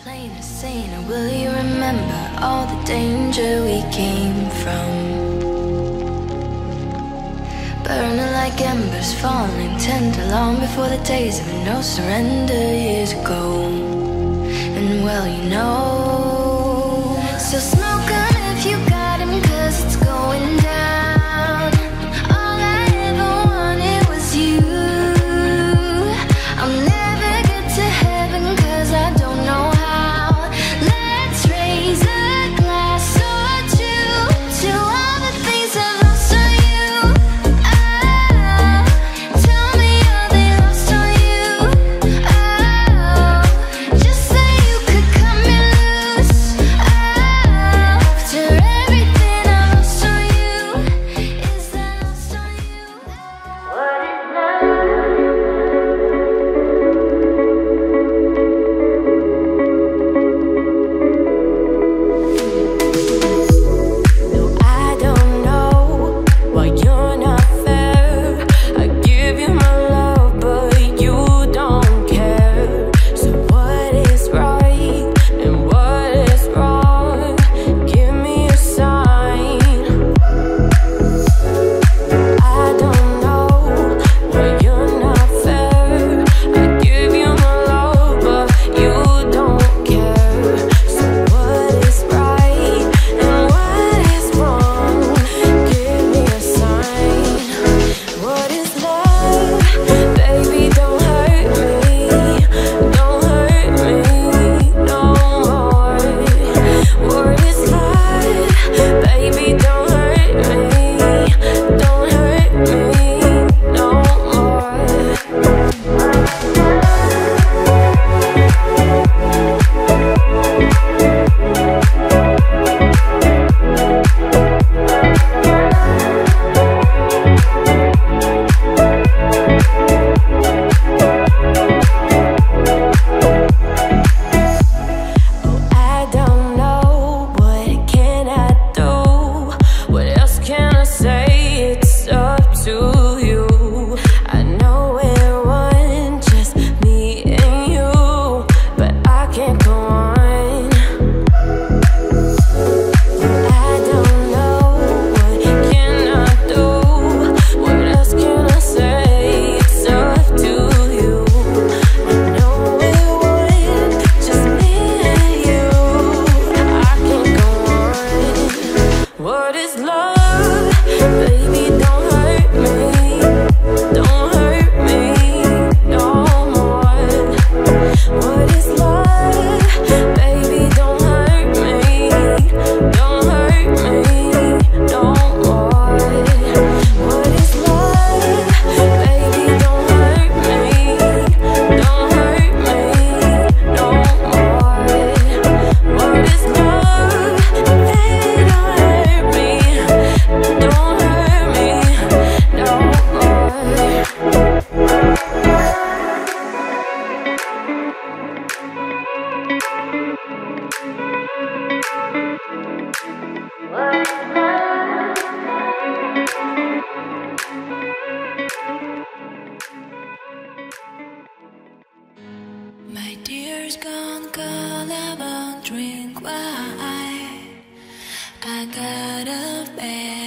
Plain as saying, will you remember all the danger we came from? Burning like embers, falling tender, long before the days of no surrender years ago. And well, you know, so smoke on if you got him, 'cause it's going down. All I ever wanted was you. I'll never get to heaven 'cause I don't know how. Let's raise a glass or two to all the things I've lost on you. Oh, tell me, are they lost on you? Oh, just say you could cut me loose. Oh, after everything I lost on you, is that lost on you? What is love? No, I don't know why you're not fair. I give you my love, but you don't care. So what is right and what is wrong? Give me a sign. I don't know why you're not fair. I give you my love, but you don't care. So what is right and what is wrong? Give me a sign. What is love? Baby, don't hurt me. Don't hurt me no more. What is love? Baby, don't hurt me. Don't hurt me no more. Oh, I don't know, what can I do? What else can I say? It's up to you. I know we're one, just me and you, but I can't go on. I don't know, what can I do? What else can I say? It's up to you. I know we're one, just me and you, I can't go on. What is love? Baby, don't hurt me. Don't hurt me no more. What is love? Baby, don't hurt me. Don't hurt me no more. What is love? Baby, don't hurt me. Don't hurt me no more. What is love? Baby, don't hurt me. Don't hurt me no more. My dear's gone cold, I won't drink wine. I got a bed.